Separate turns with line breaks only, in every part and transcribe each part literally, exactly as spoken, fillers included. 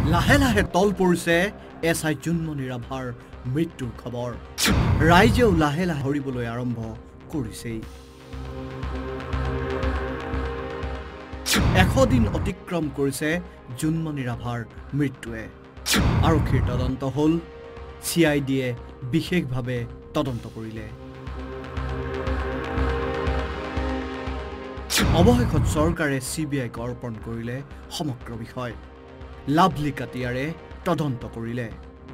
লাহে লাহে তল পৰিছে এছ আই জোনমণি ৰাভাৰ মৃত্যুৰ খবৰ ৰাইজেও লাহে লাহে হৰিবলৈ আৰম্ভ কৰিছেই এশ দিন অতিক্ৰম কৰিছে জোনমণি ৰাভাৰ মৃত্যুৱে আৰক্ষীৰ তদন্ত হল চি আই ডিয়ে বিশেষভাৱে তদন্ত কৰিলে অৱশেষত চৰকাৰে চি বি আইক অৰ্পণ কৰিলে সমগ্ৰ বিষয় লাভলি কাটিয়াৰে তদন্ত কৰিলে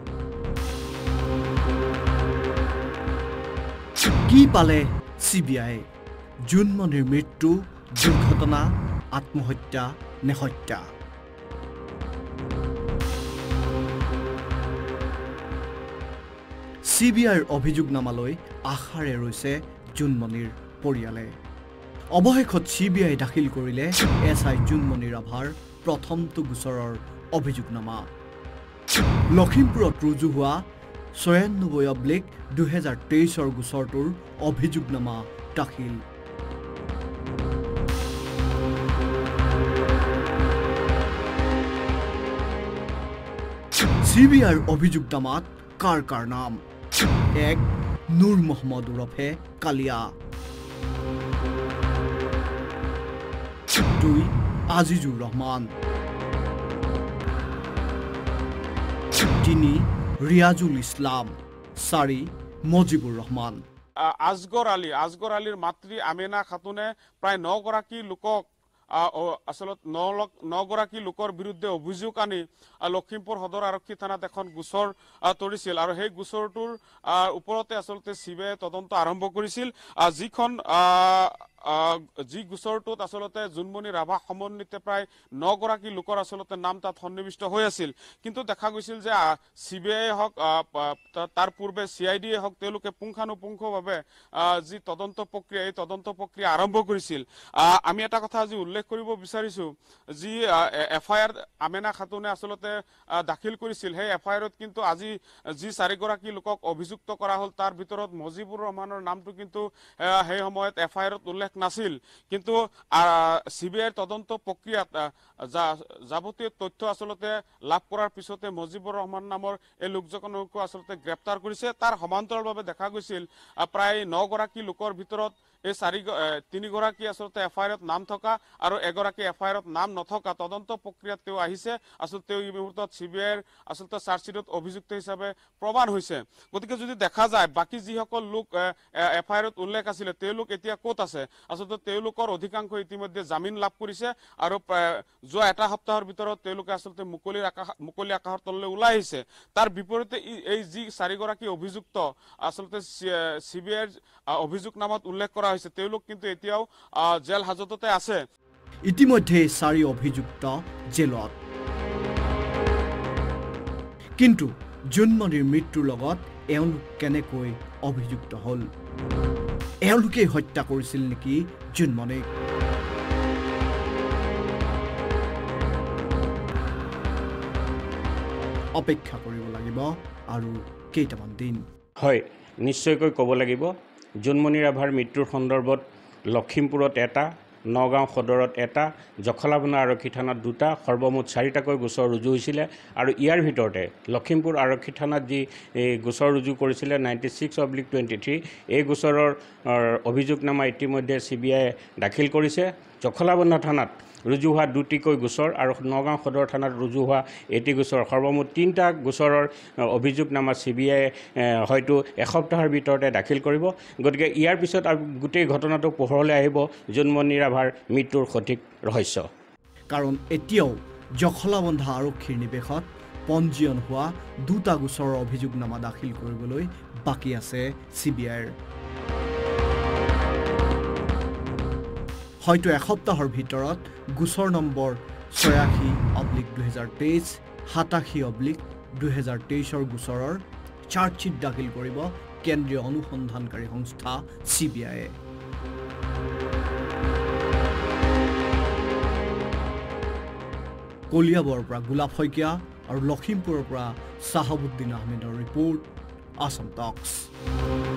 কি পালে চি বি আই জোনমণিৰ মৃত্যু দুৰ্ঘটনা আত্মহত্যা নে হত্যা চি বি আইৰ অভিযোগনামালৈ আশাৰে ৰৈছে জোনমণিৰ পৰিয়ালে অৱশেষত চি বি আই দাখিল কৰিলে এছ আই জোনমণি ৰাভাৰ প্ৰথমটো গোচৰৰ অভিযোগনামা লখিমপুৰত ৰুজু হোৱা ছয়ানব্বৈ অব্লিক দুহেজাৰ তেইছৰ গোচৰটোৰ অভিযোগনামা দাখিল চি বি আইৰ অভিযোগনামাত কাৰ কাৰ নাম এক নুৰ মহম্মদ ওৰফে কালিয়া দুই আজিজুৰ ৰহমান তিনি ৰিয়াজুল ইছলাম চাৰি মজিবুৰ ৰহমান
আজগৰ আলী আজগৰ আলীৰ মাতৃ আমেনা খাতুনে প্ৰায় ন গৰাকী লোকক আসলতে ন গৰাকী লোকৰ বিৰুদ্ধে অভিযোগ আনি লখিমপুৰ সদৰ আৰক্ষী থানাত এখন গোচৰ তৰিছিল আৰু সেই গোচৰটোৰ ওপৰতে আসলতে চি বি আই তদন্ত আৰম্ভ কৰিছিল যিখন যি গোচৰটোত আসলতে জোনমণি ৰাভা সমন্বিতে প্ৰায় ন গৰাকী লোকৰ আসলতে নাম তাত সন্নিবিষ্ট হৈ আছিল কিন্তু দেখা গৈছিল যে চি বি আই হওক তাৰ পূৰ্বে চি আই ডিয়ে হওক তেওঁলোকে পুংখানুপুংখভাৱে যি তদন্ত প্ৰক্ৰিয়া এই তদন্ত প্ৰক্ৰিয়া আৰম্ভ কৰিছিল আমি এটা কথা আজি উল্লেখ কৰিব বিচাৰিছো যি এফ আই আৰ আমেনা খাতুনে আসলতে দাখিল কৰিছিল সেই এফ আই আৰত কিন্তু আজি যি চাৰিগৰাকী লোকক অভিযুক্ত কৰা হ'ল তাৰ ভিতৰত মজিবুৰ ৰহমানৰ নামটো কিন্তু সেই সময়ত এফ আই আৰত উল্লেখ নাছিল কিন্তু চি বি আইৰ তদন্ত প্ৰক্ৰিয়াত যাৱতীয় তথ্য আসলতে লাভ কৰাৰ পিছতে মজিবুৰ ৰহমান নামৰ এই লোকজনকো আসলতে গ্ৰেপ্তাৰ কৰিছে তাৰ সমান্তৰালভাৱে দেখা গৈছিল প্ৰায় ন গৰাকী লোকৰ ভিতৰত এই চাৰি তিনিগৰাকী আসলতে এফ আই আৰত নাম থকা আৰু এগৰাকী এফ আই আৰত নাম নথকা তদন্ত প্ৰক্ৰিয়াত তেওঁ আহিছে আসলতে তেওঁ এই মুহূৰ্তত চি বি আইৰ আসলতে চাৰ্জশ্বিটত অভিযুক্ত হিচাপে প্ৰমাণ হৈছে গতিকে যদি দেখা যায় বাকী যিসকল লোক এফ আই আৰত উল্লেখ আছিলে তেওঁলোক এতিয়া ক'ত আছে আসলতে তেওঁলোকৰ অধিকাংশ ইতিমধ্যে জামিন লাভ কৰিছে আৰু যোৱা এটা সপ্তাহৰ ভিতৰত তেওঁলোকে আসলতে মুকলি আকাশ মুকলি আকাশৰ তললৈ ওলাই আহিছে তাৰ বিপৰীতে এই যি চাৰিগৰাকী অভিযুক্ত আসলতে চি বি আইৰ অভিযোগনামাত উল্লেখ কৰা হৈছে তেওঁলোক কিন্তু এতিয়াও জেল হাজততে আছে
ইতিমধ্যে চাৰি অভিযুক্ত জেলত কিন্তু জোনমণিৰ মৃত্যুৰ লগত এওঁলোক কেনেকৈ অভিযুক্ত হল এওঁলোকে হত্যা কৰিছিল নেকি জোনমণিক অপেক্ষা কৰিব লাগিব আৰু কেইটামান দিন
হয় নিশ্চয়কৈ ক'ব লাগিব জোনমণি ৰাভাৰ মৃত্যুৰ সন্দৰ্ভত লখিমপুৰত এটা নগাঁও সদৰত এটা জখলাবনা আৰক্ষী থানাত দুটা সৰ্বমুঠ চাৰিটাকৈ গোচৰ ৰুজু হৈছিলে আৰু ইয়াৰ ভিতৰতে লখিমপুৰ আৰক্ষী থানাত যি গোচৰ ৰুজু কৰিছিলে ninety six oblique twenty three এই গোচৰৰ অভিযোগনামা ইতিমধ্যে চি বি আই দাখিল কৰিছে জখলাবনা থানাত ৰুজু হোৱা দুটিকৈ গোচৰ আৰু নগাঁও সদৰ থানাত ৰুজু হোৱা এটি গোচৰ সৰ্বমুঠ তিনিটা গোচৰৰ অভিযোগনামা চি বি আই হয়তো এসপ্তাহৰ ভিতৰতে দাখিল কৰিব গতিকে ইয়াৰ পিছত গোটেই ঘটনাটো পোহৰলৈ আহিব জোনমণি ৰাভাৰ মৃত্যুৰ সঠিক ৰহস্য
কাৰণ এতিয়াও জখলাবন্ধা আৰক্ষীৰ নিবেশত পঞ্জীয়ন হোৱা দুটা গোচৰৰ অভিযোগনামা দাখিল কৰিবলৈ বাকী আছে চি বি আইৰ হয়তো এসপ্তাহৰ ভিতৰত গোচৰ নম্বৰ ছয়াশী অব্লিক দুহেজাৰ তেইছ সাতাশী অব্লিক দুহেজাৰ তেইছৰ গোচৰৰ চাৰ্জশ্বিট দাখিল কৰিব কেন্দ্ৰীয় অনুসন্ধানকাৰী সংস্থা চি বি আইয়ে কলিয়াবৰৰ পৰা গোলাপ শইকীয়া আৰু লখিমপুৰৰ পৰা চাহাবুদ্দিন আহমেদৰ ৰিপৰ্ট আসাম টক্স।